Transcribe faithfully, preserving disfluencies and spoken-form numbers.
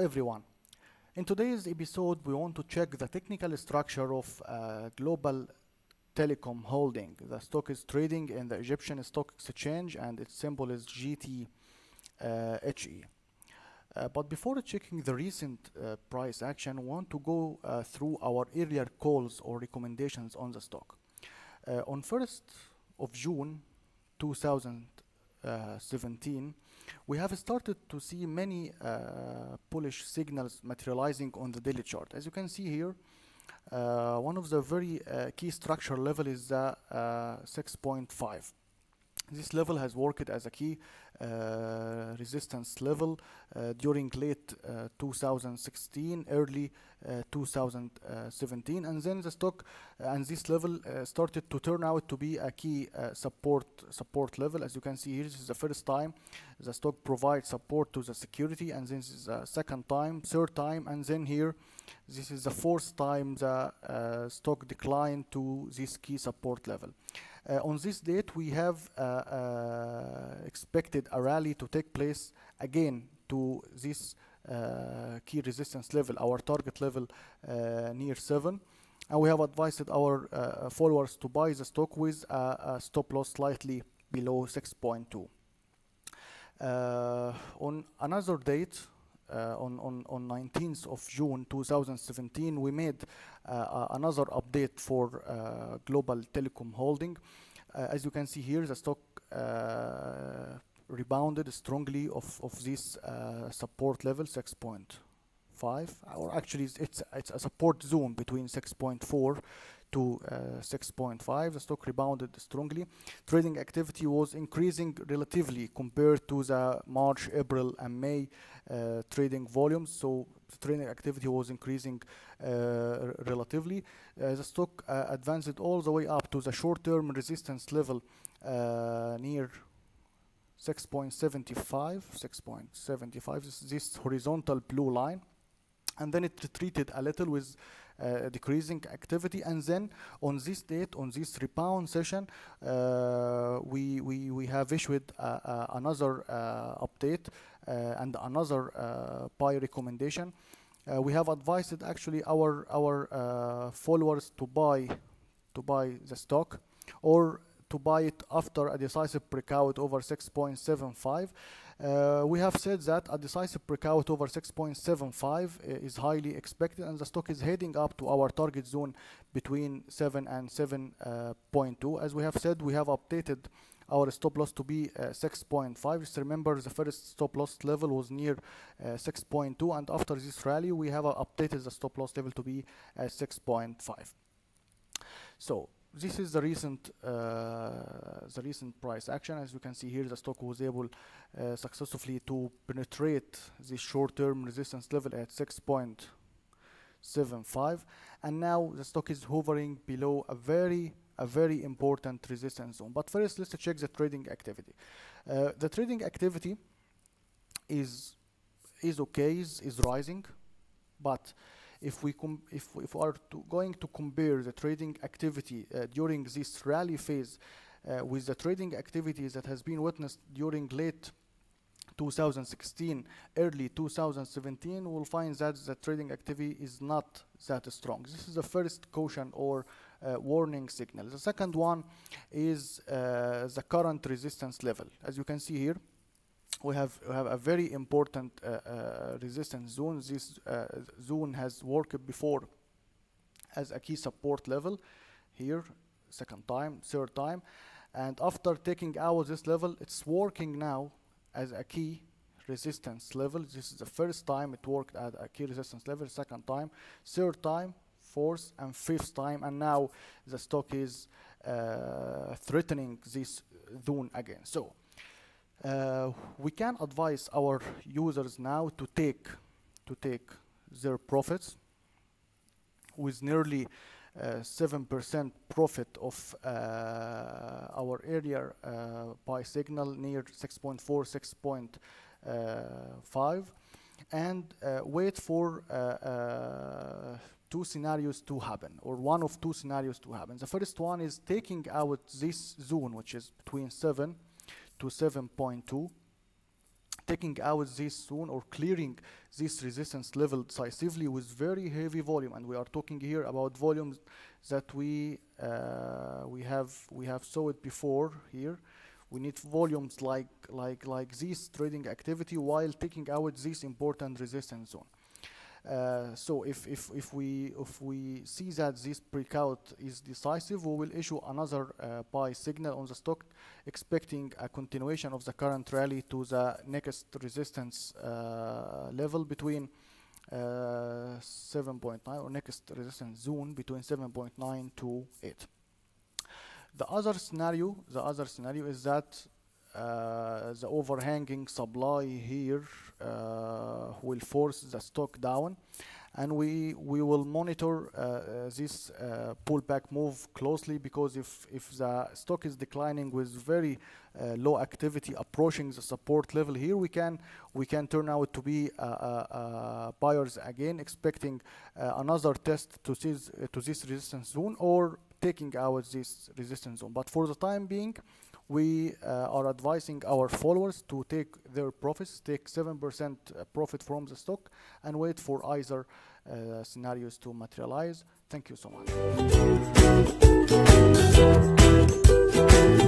everyone. In today's episode, we want to check the technical structure of uh, Global Telecom Holding. The stock is trading in the Egyptian Stock Exchange and its symbol is G T H E. Uh, but before checking the recent uh, price action, we want to go uh, through our earlier calls or recommendations on the stock. Uh, on first of June two thousand seventeen, we have started to see many uh, bullish signals materializing on the daily chart. As you can see here, uh, one of the very uh, key structure level is the uh, six point five. This level has worked as a key uh, resistance level uh, during late uh, two thousand sixteen, early uh, two thousand seventeen, and then the stock uh, and this level uh, started to turn out to be a key uh, support support level. As you can see here, this is the first time the stock provides support to the security, and this is the second time, third time, and then here this is the fourth time the uh, stock declined to this key support level. Uh, on this date, we have uh, uh, expected a rally to take place again to this uh, key resistance level, our target level uh, near seven. And we have advised our uh, followers to buy the stock with a, a stop loss slightly below six point two. Uh, on another date, Uh, on, on, on nineteenth of June two thousand seventeen, we made uh, another update for uh, Global Telecom Holding. Uh, as you can see here, the stock uh, rebounded strongly of, of this uh, support level, six point five, or actually it's, it's a support zone between six point four to uh, six point five. The stock rebounded strongly. Trading activity was increasing relatively compared to the March, April, and May uh, trading volumes. So the trading activity was increasing uh, relatively. Uh, the stock uh, advanced all the way up to the short-term resistance level uh, near six point seven five, six point seven five, this, this horizontal blue line. And then it retreated a little with uh, decreasing activity, and then on this date, on this rebound session, uh, we, we we have issued uh, uh, another uh, update uh, and another uh, buy recommendation. Uh, we have advised actually our our uh, followers to buy to buy the stock, or to buy it after a decisive breakout over six point seven five. Uh, we have said that a decisive breakout over six point seven five uh, is highly expected, and the stock is heading up to our target zone between seven and seven point two. As we have said, we have updated our stop loss to be uh, six point five. Just remember, the first stop loss level was near uh, six point two, and after this rally, we have uh, updated the stop loss level to be uh, six point five. So this is the recent uh, the recent price action. As you can see here, the stock was able uh, successfully to penetrate this short-term resistance level at six point seven five, and now the stock is hovering below a very a very important resistance zone. But first, let's check the trading activity. Uh, the trading activity is is okay, is, is rising, but if we com if if we are to going to compare the trading activity uh, during this rally phase uh, with the trading activity that has been witnessed during late two thousand sixteen, early two thousand seventeen, we'll find that the trading activity is not that strong. This is the first caution or uh, warning signal. The second one is uh, the current resistance level. As you can see here, we have, we have a very important uh, uh, resistance zone. This uh, zone has worked before as a key support level. Here, second time, third time. And after taking out this level, it's working now as a key resistance level. This is the first time it worked at a key resistance level, second time, third time, fourth, and fifth time. And now the stock is uh, threatening this zone again. So, Uh, we can advise our users now to take to take their profits with nearly uh, seven percent profit of uh, our earlier uh, buy signal near six point four, six point five, and uh, wait for uh, uh, two scenarios to happen, or one of two scenarios to happen. The first one is taking out this zone, which is between seven to seven point two, taking out this zone or clearing this resistance level decisively with very heavy volume, and we are talking here about volumes that we uh, we have we have saw it before here. We need volumes like like like this trading activity while taking out this important resistance zone. Uh, so if, if, if, we, if we see that this breakout is decisive, we will issue another uh, buy signal on the stock, expecting a continuation of the current rally to the next resistance uh, level between uh, seven point nine, or next resistance zone between seven point nine to eight. The other scenario, the other scenario is that Uh, the overhanging supply here uh, will force the stock down, and we we will monitor uh, this uh, pullback move closely, because if if the stock is declining with very uh, low activity approaching the support level here, we can we can turn out to be uh, uh, uh, buyers again, expecting uh, another test to this uh, to this resistance zone, or taking out this resistance zone. But for the time being, we uh, are advising our followers to take their profits, take seven percent profit from the stock, and wait for either uh, scenarios to materialize. Thank you so much.